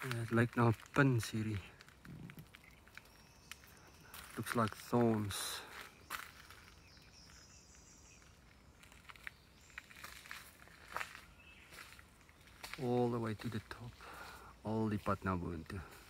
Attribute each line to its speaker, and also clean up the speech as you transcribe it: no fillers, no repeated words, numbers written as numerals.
Speaker 1: It like now pin series. Looks like thorns. All the way to the top. Al die pad na boontoe.